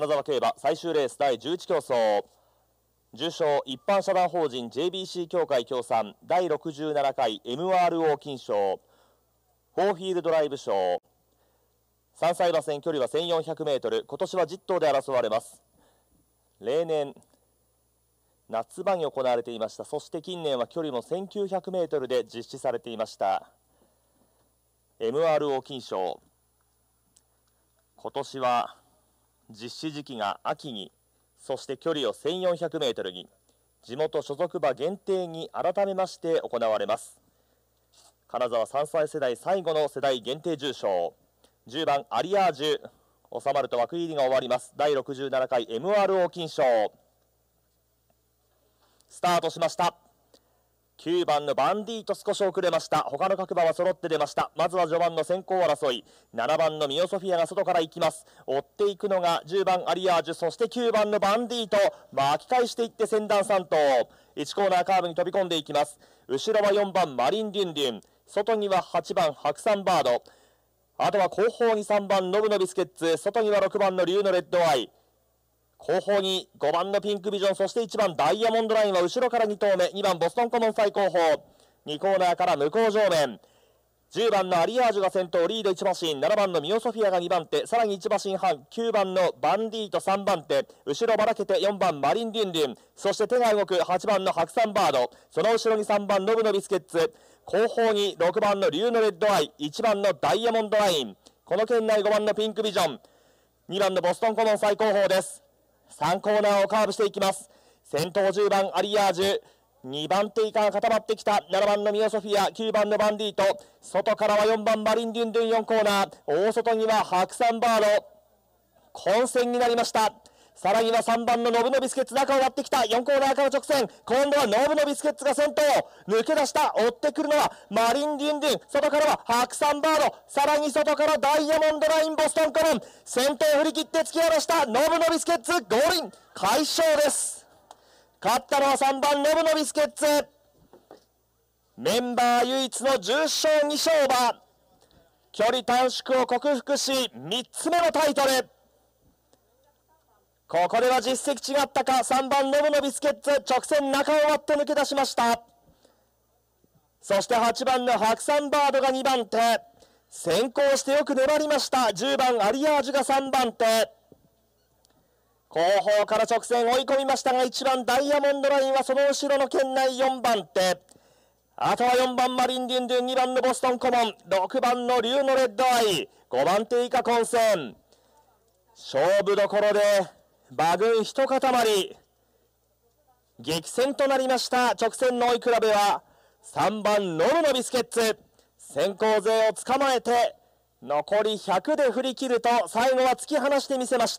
金沢競馬最終レース第11競走、重賞一般社団法人 JBC 協会協賛第67回 MRO 金賞フォーフィールドライブ賞、3歳馬戦距離は 1400m、 今年は10頭で争われます。例年夏場に行われていました。そして近年は距離も 1900m で実施されていました MRO 金賞。今年は実施時期が秋に、そして距離を 1400m に、地元所属馬限定に改めまして行われます。金沢3歳世代最後の世代限定重賞、10番アリアージュ、収まると枠入りが終わります。第67回 MRO 金賞スタートしました。9番のバンディート少し遅れました。他の各馬は揃って出ました。まずは序盤の先行争い、7番のミオソフィアが外から行きます。追っていくのが10番アリアージュ、そして9番のバンディート、巻き返していって先団3頭、1コーナーカーブに飛び込んでいきます。後ろは4番マリンデュンデュン、外には8番白山バード、あとは後方に3番ノブのビスケッツ、外には6番の竜のレッドアイ、後方に5番のピンクビジョン、そして1番ダイヤモンドラインは後ろから2頭目、2番ボストンコモン最後方、2コーナーから向こう正面、10番のアリアージュが先頭、リード1馬身、7番のミオソフィアが2番手、さらに1馬身半、9番のバンディート3番手、後ろばらけて4番マリンデュンデュン、そして手が動く8番の白山バード、その後ろに3番ノブのビスケッツ、後方に6番の竜のレッドアイ、1番のダイヤモンドライン、この圏内5番のピンクビジョン、2番のボストンコモン最後方です。3コーナーをカーブしていきます。先頭10番アリアージュ、2番手以下が固まってきた7番のミオソフィア、9番のバンディート、外からは4番マリンデュンドゥン4コーナー、大外には白山バード、混戦になりました。さらには3番のノブのビスケッツ、中を割ってきた4コーナーから直線、今度はノブのビスケッツが先頭、抜け出した。追ってくるのはマリンデュンデュン、外からは白山バード、さらに外からダイヤモンドラインボストンコモン、先頭振り切って突き放したノブのビスケッツ、ゴールイン快勝です。勝ったのは3番ノブのビスケッツ、メンバー唯一の重賞2勝馬、距離短縮を克服し3つ目のタイトル。ここでは実績違ったか、3番ノブのビスケッツ、直線中を割って抜け出しました。そして8番の白山バードが2番手、先行してよく粘りました。10番アリアージュが3番手、後方から直線追い込みましたが、1番ダイヤモンドラインはその後ろの圏内4番手、あとは4番マリンデュンデュン、2番のボストンコモン、6番の竜のレッドアイ、5番手以下混戦、勝負どころで馬群一塊、激戦となりました。直線の追い比べは3番ノブのビスケッツ、先行勢を捕まえて残り100で振り切ると最後は突き放してみせました。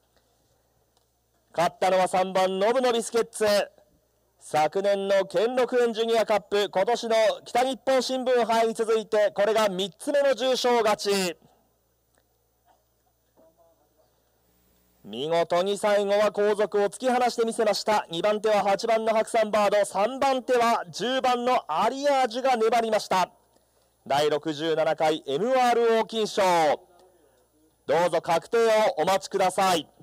勝ったのは3番ノブのビスケッツ、昨年の兼六園ジュニアカップ、今年の北日本新聞杯に続いてこれが3つ目の重賞勝ち。見事に最後は後続を突き放してみせました。2番手は8番の白山バード、3番手は10番のアリアージュが粘りました。第67回 MRO 金賞、どうぞ確定をお待ちください。